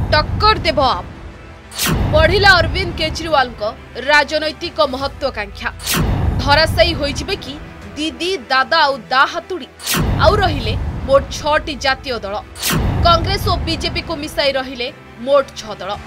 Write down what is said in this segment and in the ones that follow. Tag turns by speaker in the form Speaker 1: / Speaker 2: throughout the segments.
Speaker 1: टक्कर देव आप बढ़िला अरविंद केजरीवाल को राजनैतिक महत्वाकांक्षा धराशायी होइजिबे कि दीदी दादा और दा हातुड़ी आउ रहिले मोट 6टी जातीय दल कांग्रेस और बीजेपी को मिसाई रहिले मोट 6 दल।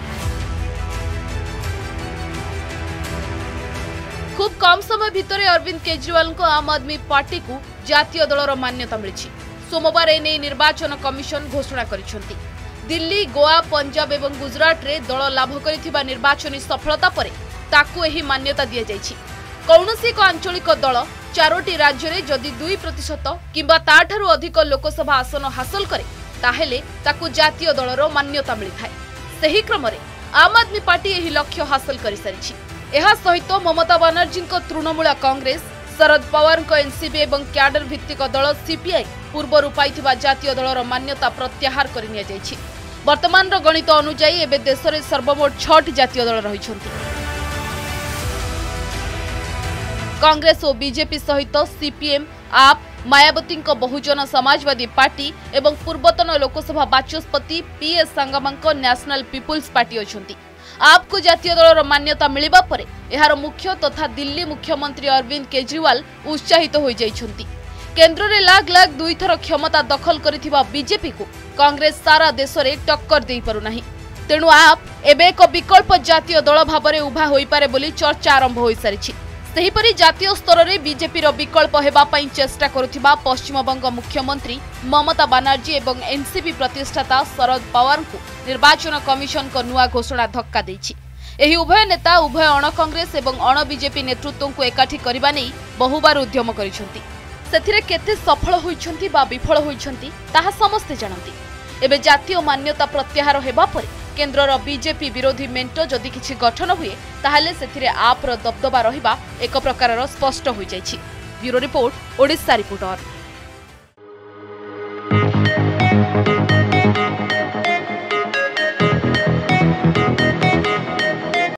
Speaker 1: खूब कम समय भितर अरविंद केजरीवाल को आम आदमी पार्टी को जातीय दलर मान्यता मिली। सोमवार एने निर्वाचन कमिशन घोषणा करिसेंती। दिल्ली गोवा पंजाब और गुजरात रे दल लाभ करिथिबा निर्वाचनी सफलता परे ताकू एही मान्यता दिया जायछि। कौनसी एक आंचलिक दल 4टी राज्य में जदि 2% किंबा ताठारु अधिक लोकसभा आसन हासिल करे ताहेले ताकू जातीय दलर मान्यता मिलिथाय। सेही क्रम रे आम आदमी पार्टी एही लक्ष्य हासिल करि सारिछि। एहा सहित ममता बनर्जी तृणमूल कांग्रेस शरद पवार एनसीपी और क्याडर भित्तिक दल सीपीआई पूर्व पाइथिबा जातीय दलर मान्यता प्रत्याहार कर निया जायछि। वर्तमान गणित अनुसार एबे देश में सर्वमोट 6टी जातीय दल रहिछन्ति। कांग्रेस और बीजेपी सहित सीपीएम आप मायावती बहुजन समाजवादी पार्टी एवं पूर्वतन लोकसभा बाचस्पति PS Sangma National People's Party अछन्ति। आपको जातीय दलर मान्यता मिलिबा परे एहार मुख्य तथा दिल्ली मुख्यमंत्री अरविंद केजरीवाल उत्साहित हो जाइछन्ति। केंद्र में लाग लाग 2 थर क्षमता दखल करिथिबा बीजेपी को कांग्रेस सारा देश में टक्कर दे पारु नाही। तेणु आप एबे एक विकल्प जातीय दल भाबरे उभा होई पारे बोली चर्चा आरंभ होई सारिछि। सेहीपरि जातीय स्तर में बीजेपी विकल्प हेबा पई चेष्टा करुथिबा पश्चिमबंग मुख्यमंत्री ममता बनर्जी एवं एनसीपी प्रतिष्ठाता शरद पवार को निर्वाचन कमिशन को नुआ घोषणा धक्का देछि। एही उभय नेता उभय अण कांग्रेस एवं अण बीजेपी नेतृत्व को एकाठी करबा नै बहुबार उद्यम करिसेंति। सेथिरे केते सफल होइछन्ति बा विफल होइछन्ति ताहा समस्ते जानନ୍ତି। एबे जातीय मान्यता प्रत्याहार हेबा परे केंद्रर बीजेपी विरोधी मेंट जदि किछि गठन हुए ताहाले सेथिरे आपर दबदबा रहिबा एक प्रकारर स्पष्ट होई जाइछि। Bureau report, Odisha reporter.